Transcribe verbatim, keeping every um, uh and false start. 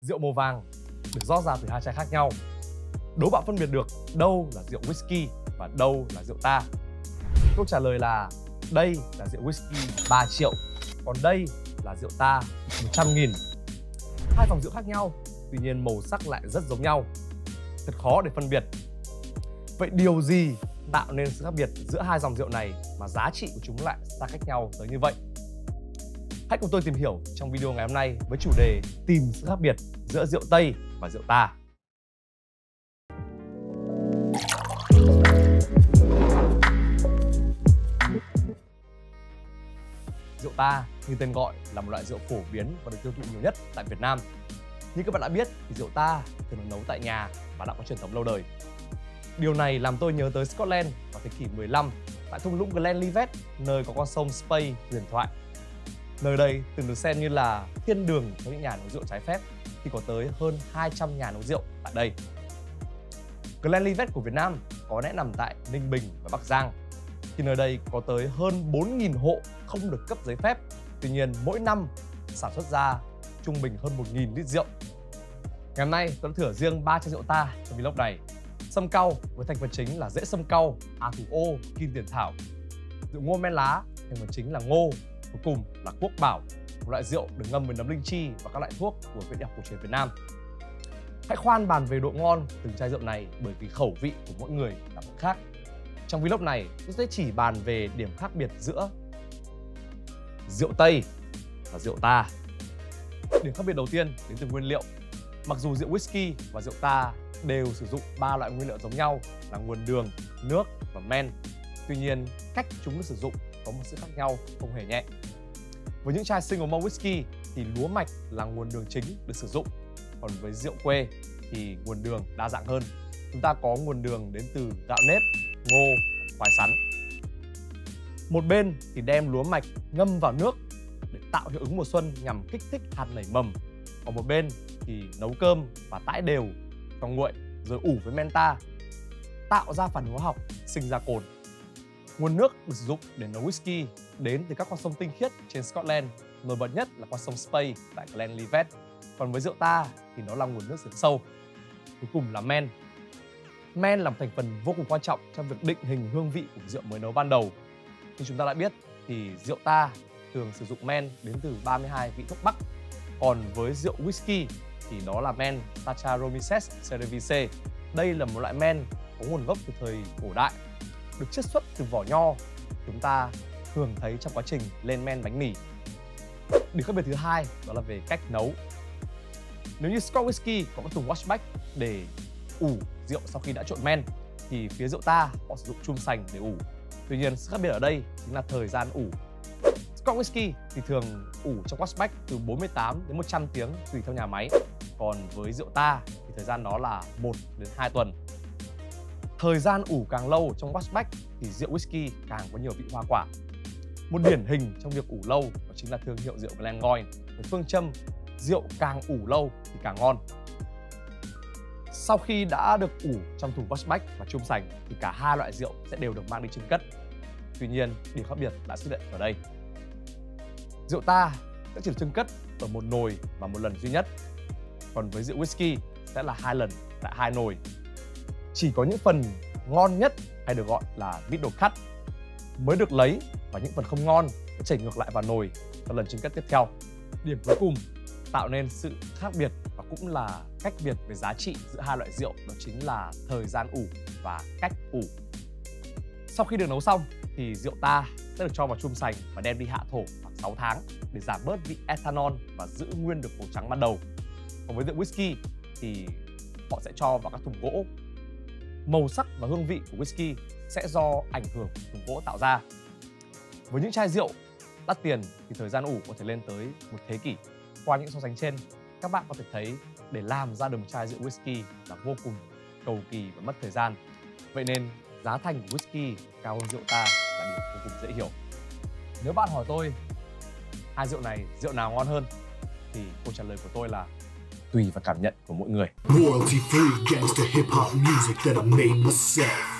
Rượu màu vàng được rót ra từ hai chai khác nhau. Đố bạn phân biệt được đâu là rượu whisky và đâu là rượu ta. Câu trả lời là đây là rượu whisky ba triệu, còn đây là rượu ta một trăm nghìn. Hai dòng rượu khác nhau, tuy nhiên màu sắc lại rất giống nhau. Thật khó để phân biệt. Vậy điều gì tạo nên sự khác biệt giữa hai dòng rượu này mà giá trị của chúng lại xa cách nhau tới như vậy? Hãy cùng tôi tìm hiểu trong video ngày hôm nay với chủ đề tìm sự khác biệt giữa rượu Tây và rượu ta. Rượu ta như tên gọi là một loại rượu phổ biến và được tiêu thụ nhiều nhất tại Việt Nam. Như các bạn đã biết thì rượu ta thường được nấu tại nhà và đã có truyền thống lâu đời. Điều này làm tôi nhớ tới Scotland vào thế kỷ mười lăm tại thung lũng Glenlivet, nơi có con sông Spey huyền thoại. Nơi đây từng được xem như là thiên đường cho những nhà nấu rượu trái phép khi có tới hơn hai trăm nhà nấu rượu tại đây. Glenlivet của Việt Nam có lẽ nằm tại Ninh Bình và Bắc Giang. Khi nơi đây có tới hơn bốn nghìn hộ không được cấp giấy phép, tuy nhiên mỗi năm sản xuất ra trung bình hơn một nghìn lít rượu. Ngày hôm nay tôi đã thử riêng ba chai rượu ta trong vlog này. Sâm cau với thành phần chính là rễ sâm cau, á thủ ô, kim tiền thảo. Rượu ngô men lá, thành phần chính là ngô. Cuối cùng là quốc bảo, một loại rượu được ngâm với nấm linh chi và các loại thuốc của Viện Y học cổ truyền Việt Nam. Hãy khoan bàn về độ ngon từng chai rượu này bởi vì khẩu vị của mỗi người là một khác. Trong vlog này, tôi sẽ chỉ bàn về điểm khác biệt giữa rượu Tây và rượu ta. Điểm khác biệt đầu tiên đến từ nguyên liệu. Mặc dù rượu whisky và rượu ta đều sử dụng ba loại nguyên liệu giống nhau là nguồn đường, nước và men. Tuy nhiên, cách chúng được sử dụng có một sự khác nhau không hề nhẹ. Với những chai single malt whisky thì lúa mạch là nguồn đường chính được sử dụng. Còn với rượu quê thì nguồn đường đa dạng hơn. Chúng ta có nguồn đường đến từ gạo nếp, ngô, khoai sắn. Một bên thì đem lúa mạch ngâm vào nước để tạo hiệu ứng mùa xuân nhằm kích thích hạt nảy mầm. Còn một bên thì nấu cơm và tải đều cho nguội rồi ủ với menta, tạo ra phản ứng hóa học sinh ra cồn. Nguồn nước được sử dụng để nấu whisky đến từ các con sông tinh khiết trên Scotland, nổi bật nhất là con sông Spey tại Glenlivet. Còn với rượu ta thì nó là nguồn nước giếng sâu. Cuối cùng là men. Men là một thành phần vô cùng quan trọng trong việc định hình hương vị của rượu mới nấu ban đầu. Như chúng ta đã biết thì rượu ta thường sử dụng men đến từ ba mươi hai vị thuốc bắc. Còn với rượu whisky thì đó là men Saccharomyces cerevisiae. Đây là một loại men có nguồn gốc từ thời cổ đại, được chiết xuất từ vỏ nho. Chúng ta thường thấy trong quá trình lên men bánh mì. Điểm khác biệt thứ hai đó là về cách nấu. Nếu như Scotch whisky có các thùng washback để ủ rượu sau khi đã trộn men, thì phía rượu ta họ sử dụng chum sành để ủ. Tuy nhiên, sự khác biệt ở đây chính là thời gian ủ. Scotch whisky thì thường ủ trong washback từ bốn mươi tám đến một trăm tiếng tùy theo nhà máy. Còn với rượu ta thì thời gian đó là một đến hai tuần. Thời gian ủ càng lâu trong washback thì rượu whisky càng có nhiều vị hoa quả. Một điển hình trong việc ủ lâu đó chính là thương hiệu rượu Glengoyne với phương châm rượu càng ủ lâu thì càng ngon. Sau khi đã được ủ trong thùng washback và chum sành thì cả hai loại rượu sẽ đều được mang đi chưng cất. Tuy nhiên, điểm khác biệt đã xuất hiện ở đây. Rượu ta sẽ chỉ được chưng cất ở một nồi và một lần duy nhất. Còn với rượu whisky sẽ là hai lần tại hai nồi. Chỉ có những phần ngon nhất hay được gọi là middle cut mới được lấy và những phần không ngon sẽ chảy ngược lại vào nồi cho lần chưng cất tiếp theo. Điểm cuối cùng tạo nên sự khác biệt và cũng là cách biệt về giá trị giữa hai loại rượu đó chính là thời gian ủ và cách ủ. Sau khi được nấu xong thì rượu ta sẽ được cho vào chum sành và đem đi hạ thổ khoảng sáu tháng để giảm bớt vị ethanol và giữ nguyên được màu trắng ban đầu. Còn với rượu whisky thì họ sẽ cho vào các thùng gỗ. Màu sắc và hương vị của whisky sẽ do ảnh hưởng của thùng gỗ tạo ra. Với những chai rượu đắt tiền thì thời gian ủ có thể lên tới một thế kỷ. Qua những so sánh trên, các bạn có thể thấy để làm ra được một chai rượu whisky là vô cùng cầu kỳ và mất thời gian. Vậy nên giá thành của whisky cao hơn rượu ta là điều vô cùng dễ hiểu. Nếu bạn hỏi tôi hai rượu này rượu nào ngon hơn thì câu trả lời của tôi là tùy vào cảm nhận của mỗi người. Royalty free gangster hip hop music that I made myself.